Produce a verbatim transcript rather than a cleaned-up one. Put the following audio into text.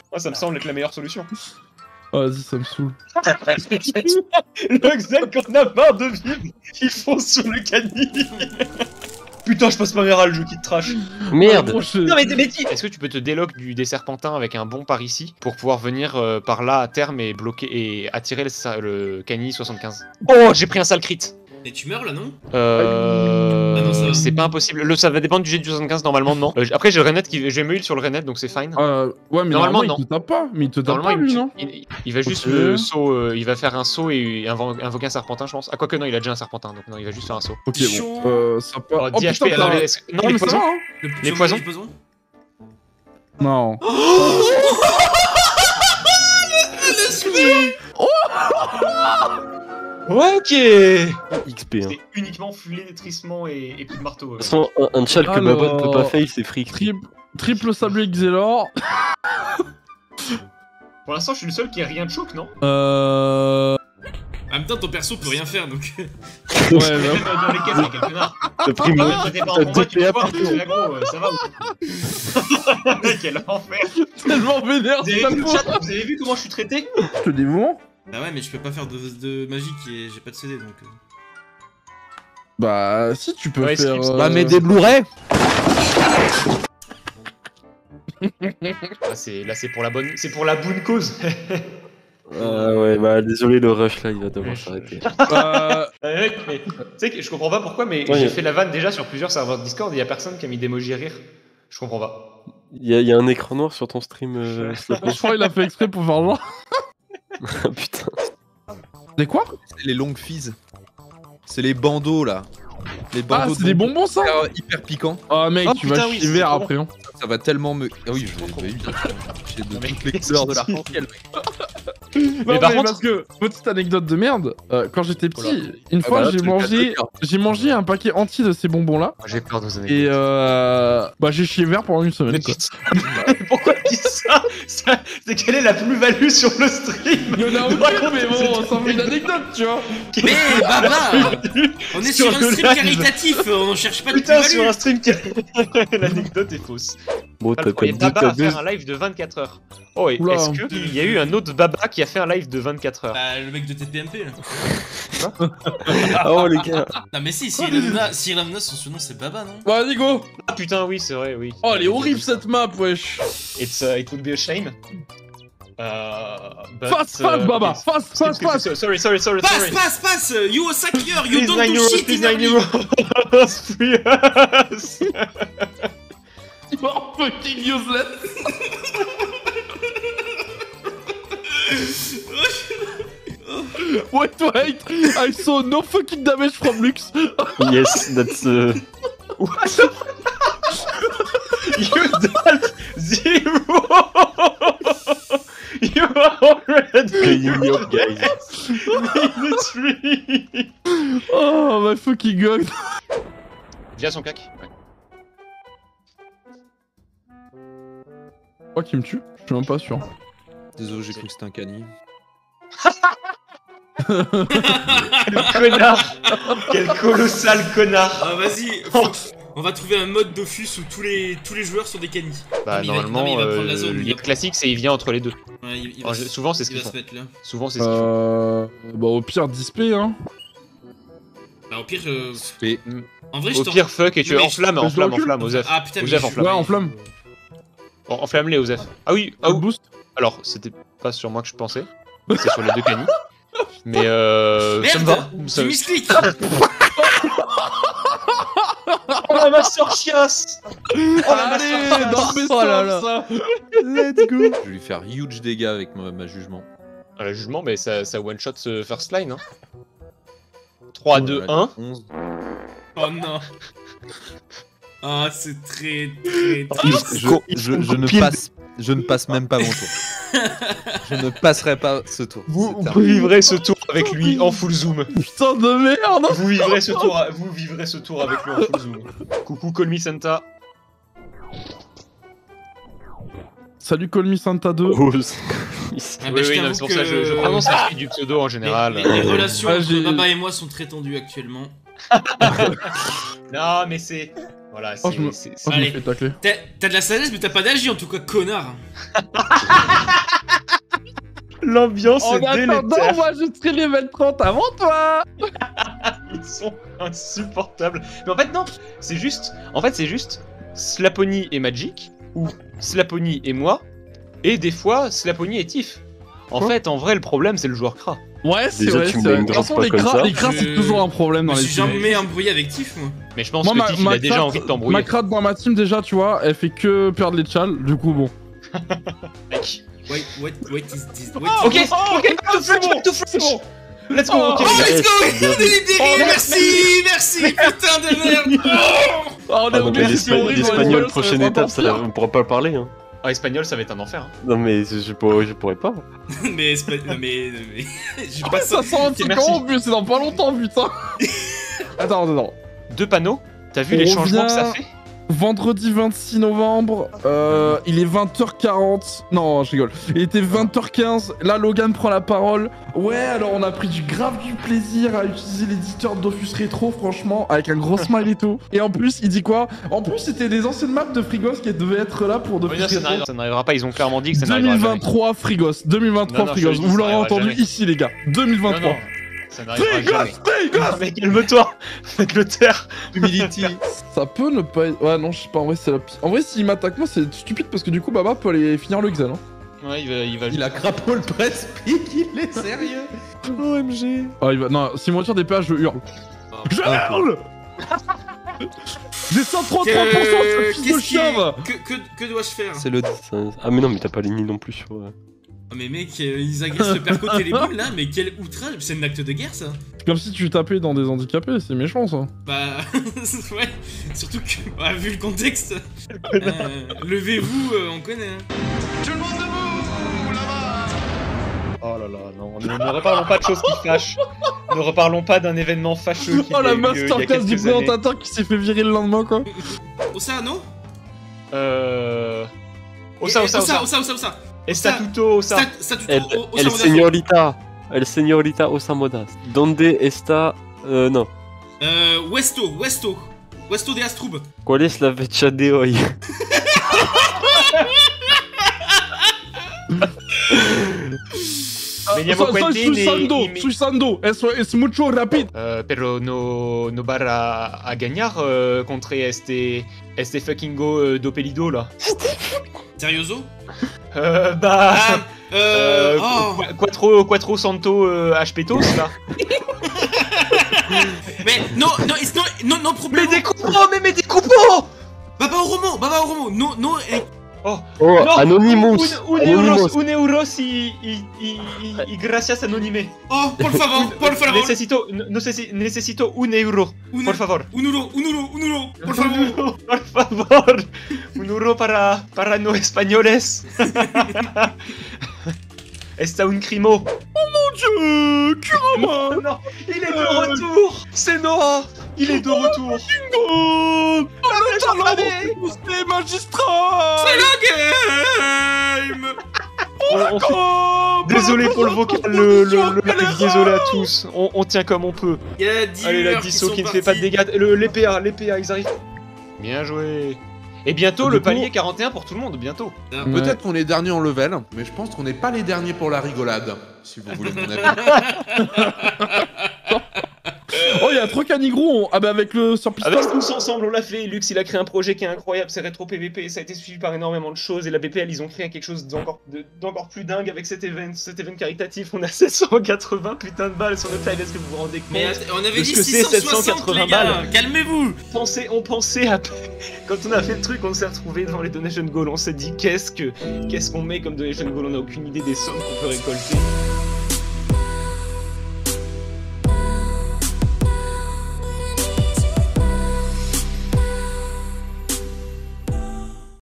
Moi, ça me semble être la meilleure solution. Oh, vas-y, ça me saoule. Le Xel qu'on a marre de vivre, il fonce sur le cani. Putain, je passe ma mère à le jeu qui te trash. Merde. Oh, je... Non mais t'es bêtise. Est-ce que tu peux te déloc du, des serpentins avec un bond par ici pour pouvoir venir euh, par là à terme et bloquer et attirer le, le cani soixante-quinze? Oh, j'ai pris un sale crit. Et tu meurs là, non? Euh... Ah non, ça va. C'est pas impossible. Le, ça va dépendre du jet du soixante-quinze, normalement non. Euh, après j'ai le Renet qui... j'ai me heal sur le Renet donc c'est fine. Euh, ouais, mais Normalement, normalement, non. il te tape pas. Mais il te tape Normalement, pas, il, lui, me- non? il, il va juste Ok. le saut, euh, il va faire un saut et invo- invoquer un serpentin, je pense. Ah, quoique non, il a déjà un serpentin, donc non, il va juste faire un saut. Ok, Chaud. bon. Euh, ça peut... Oh, dix H P, putain, alors, t'as- est-ce que- non, Ah, les mais ça poisons. va, hein. Le Les petit poisons. les poisons. Non. Ok. X P. Hein. C'est uniquement flétrissement et, et coup de marteau. De toute façon, un, un chal que Alors, Babon peut pas faire, c'est fric. Triple, triple sablé Xelor. Pour l'instant, je suis le seul qui a rien de choc, non? Euh... En même temps, ton perso peut rien faire donc. Ouais, Même bah... dans les caisses, il y a quelques nards. T'as pris Ah, mon... même quand t'es pas en t'as combat, deux tu peux P A voir, partout. c'est la gros, euh, ça va ou quel enfer. tellement vénère, Vous avez, ça vu, le me chat, vous avez vu comment je suis traité? Je te dis bon. Bah ouais, mais je peux pas faire de, de magie et j'ai pas de C D donc. euh. Bah, si tu peux Ouais, faire... skip, euh, Bah, mais des Blu-ray. Ah, c'est- Là, c'est pour la bonne, c'est pour la bonne cause. Ah ouais, bah désolé, le rush là, il va devoir s'arrêter. Bah... Euh, mec, mais tu sais que je comprends pas pourquoi, mais Ouais. j'ai fait la vanne déjà sur plusieurs serveurs de Discord et y a personne qui a mis d'emoji rire. Je comprends pas. Il y, a- il y a un écran noir sur ton stream, euh, s'il te plaît. Je crois qu'il a fait exprès pour faire genre. Ah putain. C'est quoi? C'est les longues fises. C'est les bandeaux là. Les Ah, bandeaux c'est des bonbons, ça? hyper, hyper piquants. Ah, mec, Oh, tu putain, vas oui, chier c'est vert trop bon. après, hein. Ça va tellement me. Ah oui, je vais. Bah oui, bien sûr. J'ai de Non, mais toutes les qu'est-ce couleurs de qu'il dit l'arc-en-ciel. Non, par mais contre- parce que, petite anecdote de merde, euh, quand j'étais petit, Oula. une Ah fois bah là, j'ai tu le mangé, casses le j'ai mangé un paquet entier de ces bonbons là, J'ai peur de vos et euh, bah j'ai chié vert pendant une semaine. Mais Quoi. putain, pourquoi tu dis ça, ça C'est quelle est la plus-value sur le stream? Il y en a De aucune, raconter mais bon, cette ça fait une anecdote, tu vois. Mais Baba, on est sur Sur un le stream live. caritatif, on cherche pas de Putain, sur plus-value. un stream, qui- l'anecdote est fausse. Bon, Ah, t'as le t'as premier deux, Baba t'as a fait deux. un live de vingt-quatre heures. Oh, et Oula. est-ce qu'il y a eu un autre Baba qui a fait un live de vingt-quatre heures? Bah, le mec de T P M P là. Oh les gars. Non, mais si, Cyril Hanouna, Cyril Hanouna, son surnom c'est Baba, non? Bah, vas-y, go. Ah putain, oui, c'est vrai, oui. Oh, elle est horrible cette map, wesh. It's, uh, it would be a shame. Uh, but, Face, uh, face, Baba, it's- face, face, skip, skip, face. skip, Sorry, sorry, sorry, Passe, sorry. passe, passe! You a sucker, you Please don't nine do euros, shit please in nine early! euros. Free us. You are fucking useless. Wait, wait, I saw no fucking damage from Lux. Yes, that's. Uh... You dealt zero. You are already Playing me up, guys. minute three. Oh, my fucking god. Viens son cac. Ouais. Je crois qu'il me tue, je suis même pas sûr. Désolé, j'ai cru que c'était un cani. Quel connard. Quel colossal connard. Ah, vas-y, faut- on va trouver un mode Dofus où tous les, tous les joueurs sont des canis. Bah Non, mais il va- normalement, non, mais il va prendre la euh, zone, le il lien va- classique c'est il vient entre les deux. Ouais, il, il En va, gé- se- souvent c'est ce il qu'ils va font. se mettre là. Souvent c'est ce qu'ils font. Euh... Bah, au pire, display, hein. Bah, au pire, je... Mais en vrai, je Au t'en- pire fuck et tu Non, mais enflamme, je- enflamme, je recule. enflamme, Osef. Ah putain, mais Osef je- enflamme. Ouais, en flamme. En- Enflamme-les, Osef. Ah oui, ah Ah, oui. boost. Alors, c'était pas sur moi que je pensais. C'est sur les deux canis. Mais euh. ça me va. Merde! Ça- Tu miscliques! Oh la master chiasse. Oh la Allez, master dans le best Oh là là. ça. let's go. Je vais lui faire huge dégâts avec ma, ma jugement. Ah, le jugement, mais ça, ça one shot ce first line. Hein. trois, deux, un. onze. Oh non! Ah, c'est très, très, très... Je, je, je, je ne passe, je ne passe même pas mon tour. Je ne passerai pas ce tour. Vous, C'est vous terminé. vivrez ce tour avec lui en full zoom. Putain de merde. Vous vivrez ce tour, vous vivrez ce tour avec lui en full zoom. Coucou, call me Santa. Salut Call Me Santa deux. Oh, Ah, Oui, bah, je oui, non, t'avoue c'est pour que- ça que je, je prononce la suite du pseudo en général. Les, les- les Euh, relations Ah, entre j'ai- Baba et moi sont très tendues actuellement. Non, mais c'est. Voilà, c'est. Oh, je me, c'est- oh, c'est- je me Allez. fais tacler. T'as t'as de la sagesse, mais t'as pas d'agi en tout cas, connard. L'ambiance En est attendant, délétère. moi je serai level trente avant toi. Ils sont insupportables. Mais en fait, non, c'est juste. En fait, c'est juste Slapony et Magic, ou Slapony et moi, et des fois Slapony et Tiff. En Quoi fait, en vrai, le problème, c'est le joueur Kra. Ouais, c'est Déjà, vrai. tu me c'est vrai. name De toute drop façon, pas les comme cras, ça. les cras, c'est Je- toujours un problème dans Je me les suis teams. jamais embrouillé avec Tiff, moi. Mais je pense Moi, que ma, Tiff, il ma a déjà crat- envie de ma t'embrouiller. crat dans ma team, déjà, tu vois, elle fait que perdre les chals, du coup, bon. Mec. Wait, wait, wait, is this... Wait, Ok, Oh, ok, oh, to c'est French, bon, to c'est French. bon. Let's go, Oh, ok. Oh, les gars. let's go, on est libéré, Oh, merci, merci, putain de merde. Oh, on Ah, est non, mais obligé, c'est l'espagnol, horrible, l'espagnol, l'espagnol, prochaine ça va étape, ça, pas on pourra pas parler. Hein. Ah, espagnol, ça va être un enfer. hein. Non, mais je, je pourrais, je pourrais pas. Mais, c'est pas- non, mais, mais, j'ai Ah, pas ça sent un Ok, truc merci. en plus, c'est dans pas longtemps, putain. Attends, attends, attends. Deux panneaux. T'as vu On les changements que revient- ça fait? Vendredi vingt-six novembre, euh, il est vingt heures quarante. Non, je rigole. Il était vingt heures quinze. Là, Logan prend la parole. Ouais, alors on a pris du grave du plaisir à utiliser l'éditeur Dofus Retro, franchement, avec un gros smile et tout. Et en plus, il dit quoi? En plus, c'était des anciennes maps de Frigos qui devaient être là pour Dofus Oui, non, ça Retro. n'arrivera- ça n'arrivera pas, ils ont clairement dit que ça n'arrivera jamais. deux mille vingt-trois Frigos. deux mille vingt-trois Non, non, je te Frigos. le dis, Vous ça l'aurez n'arrivera entendu jamais. ici, les gars. deux mille Non, vingt-trois. non, ça n'arrivera Frigos, jamais. Frigos. Mais calme-toi. Faites-le taire. Humility. Ça peut ne pas être... Ouais, non, je sais pas, en vrai, c'est la pire. En vrai, s'il m'attaque moi, c'est stupide parce que du coup, Baba peut aller finir le Xen. Hein. Ouais, il va. Il va... Il a crapaud le press pick, il est sérieux. O M G. Ah, il va... Non, s'il me tire des péages, je hurle. Je hurle. J'ai cent trente-trois pour cent, ce fils de Qu'est-ce qui chien, va. est... Que, que, que dois-je faire? C'est le. Ça- Ah, mais non, mais t'as pas les nids non plus sur. euh, Oh, mais mec, euh, ils agressent le perco télébone là, mais quel outrage, c'est un acte de guerre ça. C'est comme si tu tapais dans des handicapés, c'est méchant, ça. Bah, ouais, surtout que, bah, vu le contexte, euh, levez-vous, euh, on connaît. Hein. Oh là là, non, ne, ne reparlons pas de choses qui fâchent. Ne reparlons pas d'un événement fâcheux qui Oh, a la eu lieu il y a masterclass du quelques années. présentateur qui s'est fait virer le lendemain, quoi. Ossano? Euh... Osa, Eh, osa, osa. Osa, Osa, Osa. Estatuto, osa. Stat- Statuto, El, o- el Osa, señorita. El señorita Osamodas. Donde está. Euh, non. Euh, Westo, Westo. Westo de Astrub. ¿Cuál es la fecha de hoy? Veniamo Soy Quentin Suisando, y- y- Suisando, es, es mucho rápido. Euh, pero no, no van a, a ganar euh, contre este, este fucking go euh, d'Opelido là. Serioso? Euh, bah. Ah, euh, oh. Qu- Quattro, Quattro Santo euh, H P Tos là. Mais, non, non, it's no, no, no Mais problème. des coupons, mais, mais des coupons. Baba au roman, Baba au roman, no, no, eh, Oh, No, Anonymous. Un, un Anonymous. euros, un euros y, y, y, y, y gracias anonime. oh, por favor, por favor. Necesito, necesi- necesito un euro, Un- por favor. Un euro, un euro, un euro, por Un favor. euro, por favor. Un euro para, para no españoles. Está un crimo. Mon dieu, Kurama. Non, il est de retour. C'est Noah. Il est de retour. Oh, le talent, c'est magistral. Game. On- on fait- Oh, Désolé pour le vocal, le, le, le live, désolé à tous. On, on tient comme on peut. Il y a dix Allez, la heures qui disso sont qui ne fait pas de partis. dégâts. Le, les P A, les P A, ils arrivent. Bien joué. Et bientôt, Du le coup- palier quarante et un pour tout le monde, bientôt. Ah, Ouais. Peut-être qu'on est dernier en level, mais je pense qu'on n'est pas les derniers pour la rigolade, si vous voulez mon avis. Oh, il y a trop Canigro. Ah, bah, avec le sur Avec pistolet. tous ensemble, on l'a fait. Lux, il a créé un projet qui est incroyable, c'est Retro P V P. Ça a été suivi par énormément de choses. Et la B P L, ils ont créé quelque chose d'encore de- d'encore plus dingue avec cet événement, cet événement caritatif. On a sept cent quatre-vingts putains de balles sur notre live. Est-ce que vous vous rendez compte? Mais att- on avait de dit ce que c'est, six cent soixante, sept cent quatre-vingts les gars. balles. Calmez-vous. on pensait, on pensait à... Quand on a fait le truc, on s'est retrouvé devant les donation goals. On s'est dit, qu'est-ce que, qu'est-ce qu'on met comme donation goal? On n'a aucune idée des sommes qu'on peut récolter.